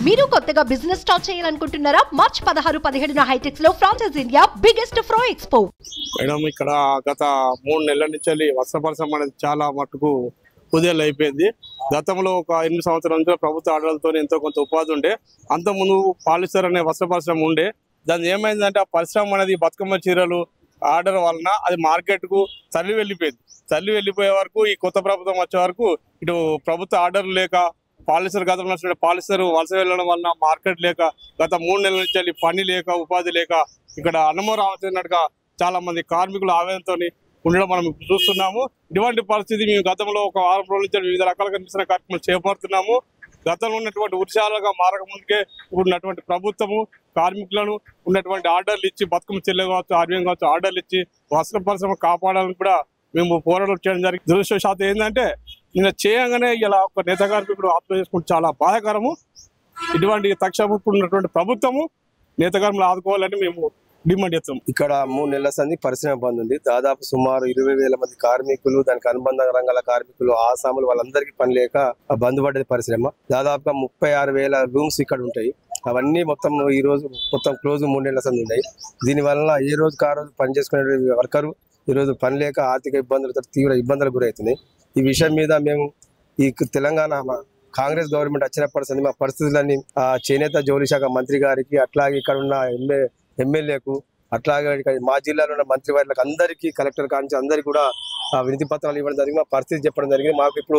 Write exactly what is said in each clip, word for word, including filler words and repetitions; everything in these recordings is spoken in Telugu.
మీరు కొత్తగా బిజినెస్ స్టార్ట్ చేయాలనుకుంటున్నారా? మార్చ్ పదహారు పదిహేడున హైటెక్స్ లో ఫ్రాన్సెస్ ఇండియా బిగ్గెస్ట్ ఫ్రో ఎక్స్పో. మేడం ఇక్కడ గత మూడు నెలల నుంచి వస్త్ర పరిశ్రమ అనేది చాలా మట్టుకు కుదేలు అయిపోయింది. గతంలో ఒక ఎనిమిది సంవత్సరాల నుంచి ప్రభుత్వ ఆర్డర్లతో ఎంతో కొంత ఉపాధి ఉండే, అంత ముందు పాలిస్టర్ అనే వస్త్ర పరిశ్రమ ఉండే. దాని ఏమైందంటే ఆ పరిశ్రమ అనేది బతుకమ్మ చీరలు ఆర్డర్ వలన అది మార్కెట్ కు తల్లి వెళ్ళిపోయింది. తల్లి వెళ్ళిపోయే వరకు ఈ కొత్త ప్రభుత్వం వచ్చే వరకు ఇటు ప్రభుత్వ ఆర్డర్లు లేక పాలిస్టర్ గతంలో పాలిస్టర్ వలస వెళ్ళడం వలన మార్కెట్ లేక గత మూడు నెలల నుంచి పని లేక ఉపాధి లేక ఇక్కడ అన్నమో రామచంద్రగా చాలా మంది కార్మికులు ఆవేదనతో ఉండడం మనం చూస్తున్నాము. ఇటువంటి పరిస్థితి మేము గతంలో ఒక వారం రోజుల నుంచి వివిధ రకాలుగా నిరసన కార్యక్రమాలు చేపడుతున్నాము. గతంలో ఉన్నటువంటి ఉత్సాహాలుగా మారక ముందుకే ఉన్నటువంటి ప్రభుత్వము కార్మికులను ఉన్నటువంటి ఆర్డర్లు ఇచ్చి బతుకమ్మ చెల్లె కావచ్చు, ఆర్మీయం కావచ్చు ఆర్డర్లు ఇచ్చి వస్త్ర పరిశ్రమ కాపాడాలని కూడా మేము పోరాటం చేయడం జరిగింది. దురదృష్టవశాత్తు ఏంటంటే నిన్న చేయగానే ఇలా ఒక నేత కార్మికుడు ఆత్మహత్య చేసుకుంటే చాలా బాధాకరము. ఇటువంటి తక్షణ ఉన్నటువంటి ప్రభుత్వము నేత కార్మికులు ఆదుకోవాలని మేము డిమాండ్ చేస్తాం. ఇక్కడ మూడు నెలల సంది పరిశ్రమ బంద్ ఉంది. దాదాపు సుమారు ఇరవై వేల మంది కార్మికులు, దానికి అనుబంధ రంగాల కార్మికులు, ఆసాములు వాళ్ళందరికీ పని లేక బంద్ పడ్డది పరిశ్రమ. దాదాపుగా ముప్పై ఆరు వేల రూమ్స్ ఇక్కడ ఉంటాయి. అవన్నీ మొత్తం ఈ రోజు మొత్తం క్లోజ్ మూడు నెలల సంది ఉన్నాయి. దీని వల్ల ఏ రోజుకి ఆ రోజు పని చేసుకునే వర్కరు ఈ రోజు పని లేక ఆర్థిక ఇబ్బందులతో తీవ్ర ఇబ్బందులకు గురవుతున్నాయి. ఈ విషయం మీద మేము ఈ తెలంగాణ కాంగ్రెస్ గవర్నమెంట్ వచ్చినప్పటి సంది మా పరిస్థితులన్నీ ఆ చేనేత జౌళి శాఖ మంత్రి గారికి, అట్లాగే ఇక్కడ ఉన్న ఎమ్మె ఎమ్మెల్యేకు, అట్లాగే మా జిల్లాలో ఉన్న మంత్రి వారికి అందరికీ, కలెక్టర్ కానించి అందరికీ కూడా వినతి పత్రాలు ఇవ్వడం జరిగింది. మా పరిస్థితి చెప్పడం జరిగింది. మాకు ఇప్పుడు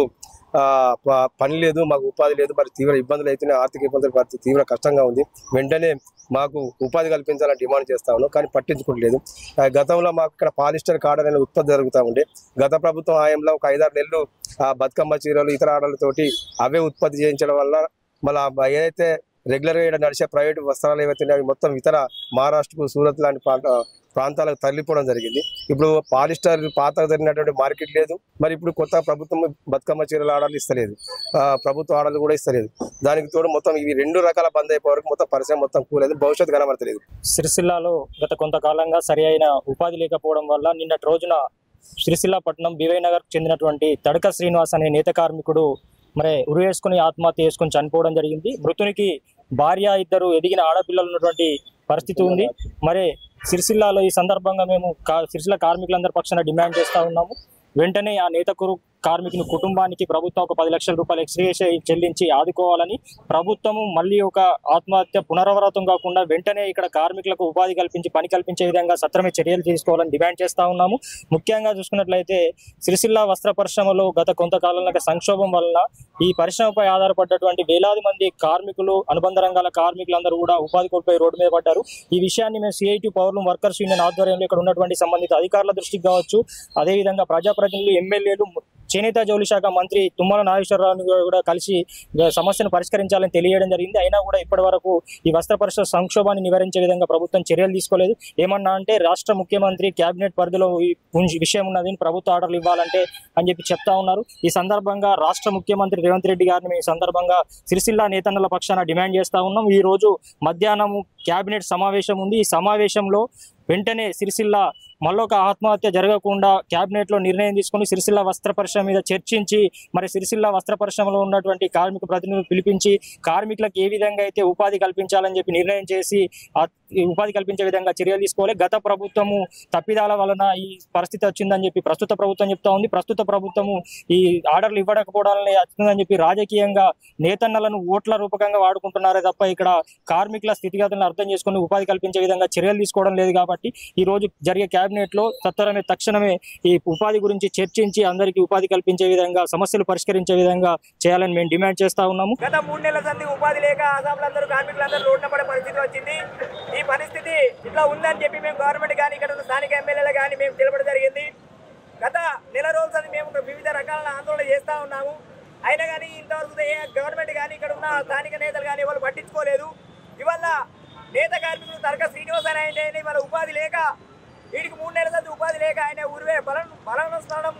పని లేదు, మాకు ఉపాధి లేదు, మరి తీవ్ర ఇబ్బందులు అవుతున్నాయి, ఆర్థిక ఇబ్బందులు పరిస్థితి తీవ్ర కష్టంగా ఉంది. వెంటనే మాకు ఉపాధి కల్పించాలని డిమాండ్ చేస్తా ఉన్నాం, కానీ పట్టించుకోవట్లేదు. గతంలో మాకు ఇక్కడ పాలిస్టర్ కాటన్ అనే ఉత్పత్తి జరుగుతూ ఉండే. గత ప్రభుత్వం హయాంలో ఒక ఐదారు నెలలు ఆ బతుకమ్మ చీరలు ఇతర ఆర్డర్లతోటి అవే ఉత్పత్తి చేయించడం వల్ల మళ్ళీ ఏదైతే రెగ్యులర్ గా నడిచే ప్రైవేట్ వస్త్రాలు ఏవైతే అవి మొత్తం ఇతర మహారాష్ట్రకు, సూరత్ లాంటి ప్రాంతాలకు తరలిపోవడం జరిగింది. ఇప్పుడు పాలిస్టర్ పాత జరిగినటువంటి మార్కెట్ లేదు. మరి ఇప్పుడు కొత్త ప్రభుత్వం బతుకమ్మ చీరల ఆర్డర్లు ఇస్తలేదు, ప్రభుత్వ ఆర్డర్లు కూడా ఇస్తలేదు. దానికి తోడు మొత్తం ఇవి రెండు రకాల బంద్ అయిపోయే వరకు మొత్తం పరిశ్రమ మొత్తం కూలేదు, భవిష్యత్తు కనబడతలేదు. సిరిసిల్లాలో గత కొంతకాలంగా సరి అయిన ఉపాధి లేకపోవడం వల్ల నిన్నటి రోజున సిరిసిల్ల పట్టణం బివై నగర్ చెందినటువంటి తడక శ్రీనివాస్ అనే నేత కార్మికుడు మరి ఉరి వేసుకుని ఆత్మహత్య చేసుకుని చనిపోవడం జరిగింది. మృతునికి భార్య, ఇద్దరు ఎదిగిన ఆడపిల్లలు ఉన్నటువంటి పరిస్థితి ఉంది. మరి సిరిసిల్లాలో ఈ సందర్భంగా మేము సిరిసిల్ల కార్మికులందరి పక్షాన డిమాండ్ చేస్తూ ఉన్నాము. వెంటనే ఆ నేత కార్మికుని కుటుంబానికి ప్రభుత్వం ఒక పది లక్షల రూపాయలు ఎక్స్గ్రేషియా చెల్లించి ఆదుకోవాలని, ప్రభుత్వము మళ్ళీ ఒక ఆత్మహత్య పునరావృతం కాకుండా వెంటనే ఇక్కడ కార్మికులకు ఉపాధి కల్పించి పని కల్పించే విధంగా సత్వరమే చర్యలు తీసుకోవాలని డిమాండ్ చేస్తూ ఉన్నాము. ముఖ్యంగా చూసుకున్నట్లయితే సిరిసిల్ల వస్త్ర పరిశ్రమలో గత కొంతకాలంలో సంక్షోభం వలన ఈ పరిశ్రమపై ఆధారపడ్డటువంటి వేలాది మంది కార్మికులు, అనుబంధ రంగాల కార్మికులందరూ కూడా ఉపాధి కోల్పోయి రోడ్డు మీద పడ్డారు. ఈ విషయాన్ని మేము సిఐటి పౌరులు వర్కర్స్ యూనియన్ ఆధ్వర్యంలో ఇక్కడ ఉన్నటువంటి సంబంధిత అధికారుల దృష్టికి కావచ్చు, అదేవిధంగా ప్రజాప్రతినిధులు, ఎమ్మెల్యేలు, చేనేత జౌళి శాఖ మంత్రి తుమ్మల నాగేశ్వరరావు కూడా కలిసి సమస్యను పరిష్కరించాలని తెలియడం జరిగింది. అయినా కూడా ఇప్పటి వరకు ఈ వస్త్ర పరిశ్రమ సంక్షోభాన్ని నివారించే విధంగా ప్రభుత్వం చర్యలు తీసుకోలేదు. ఏమన్నా అంటే రాష్ట్ర ముఖ్యమంత్రి క్యాబినెట్ పరిధిలో ఈ విషయం ఉన్నది, ప్రభుత్వ ఆర్డర్లు ఇవ్వాలంటే అని చెప్పి చెప్తా ఉన్నారు. ఈ సందర్భంగా రాష్ట్ర ముఖ్యమంత్రి రేవంత్ రెడ్డి గారిని ఈ సందర్భంగా సిరిసిల్ల నేతన్నల పక్షాన డిమాండ్ చేస్తా ఉన్నాం. ఈ రోజు మధ్యాహ్నం క్యాబినెట్ సమావేశం ఉంది. ఈ సమావేశంలో వెంటనే సిరిసిల్ల మళ్ళొక ఆత్మహత్య జరగకుండా క్యాబినెట్ లో నిర్ణయం తీసుకుని సిరిసిల్ల వస్త్ర పరిశ్రమ మీద చర్చించి మరి సిరిసిల్ల వస్త్ర పరిశ్రమలో ఉన్నటువంటి కార్మిక ప్రతినిధులు పిలిపించి కార్మికులకు ఏ విధంగా అయితే ఉపాధి కల్పించాలని చెప్పి నిర్ణయం చేసి ఉపాధి కల్పించే విధంగా చర్యలు తీసుకోవాలి. గత ప్రభుత్వము తప్పిదాల వలన ఈ పరిస్థితి వచ్చిందని చెప్పి ప్రస్తుత ప్రభుత్వం చెప్తా ఉంది. ప్రస్తుత ప్రభుత్వము ఈ ఆర్డర్లు ఇవ్వకపోవడాలని వచ్చిందని చెప్పి రాజకీయంగా నేతన్నలను ఓట్ల రూపకంగా వాడుకుంటున్నారే తప్ప ఇక్కడ కార్మికుల స్థితిగతులను అర్థం చేసుకుని ఉపాధి కల్పించే విధంగా చర్యలు తీసుకోవడం లేదు. కాబట్టి ఈ రోజు జరిగే కేబినెట్ లో సత్వరమే తక్షణమే ఈ ఉపాధి గురించి చర్చించి అందరికీ ఉపాధి కల్పించే విధంగా, సమస్యలు పరిష్కరించే విధంగా చేయాలని మేము డిమాండ్ చేస్తా ఉన్నాము. గత మూడు నెలల సంది ఉపాధి లేక ఆసాములందరూ, కార్మికులందరూ రోడ్డున పడే పరిస్థితి వచ్చింది. ఈ పరిస్థితి ఇట్లా ఉందని చెప్పి మేము గవర్నమెంట్ కానీ ఇక్కడ ఉన్న స్థానిక ఎమ్మెల్యేలు కానీ మేము తెలపడం జరిగింది. గత నెల రోజులు మేము వివిధ రకాల ఆందోళన చేస్తూ ఉన్నాము. అయినా కానీ ఇంతవరకు గవర్నమెంట్ కానీ ఇక్కడ ఉన్న స్థానిక నేతలు కానీ వాళ్ళు పట్టించుకోలేదు. ఇవాళ నేత కార్మికులు తడక శ్రీనివాస్ అని ఆయన ఇవాళ ఉపాధి లేక, వీడికి మూడు నెలల సంది ఉపాధి లేక ఆయన ఉరివే బలం బలవస్మరణం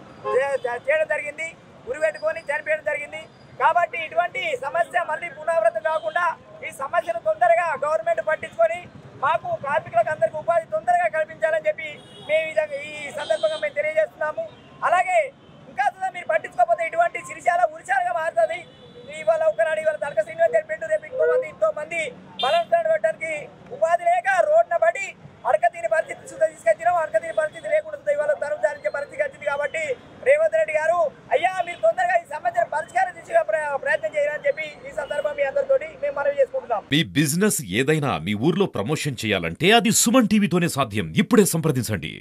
చేయడం జరిగింది, ఉరిపెట్టుకొని చనిపోయడం జరిగింది. కాబట్టి ఇటువంటి సమస్య మళ్ళీ పునరావృతం కాకుండా ఈ సమస్యను తొందరగా గవర్నమెంట్ పట్టించుకొని మాకు కార్మికులకు అందరికీ ఉపాధి తొందరగా కల్పించాలని చెప్పి మేము ఈ సందర్భంగా మేము తెలియజేస్తున్నాము. అలాగే ఇంకా మీరు పట్టించుకోకపోతే ఇటువంటి సిరిశాల ఉరిశాలుగా మారుతుంది. ఇవాళ ఒకనాడు ఇవాళ తడక శ్రీనివాస్ రేపు కోరుకుందాం. మీ బిజినెస్ ఏదైనా మీ ఊర్లో ప్రమోషన్ చేయాలంటే అది సుమన్ టీవీతోనే సాధ్యం. ఇప్పుడే సంప్రదించండి.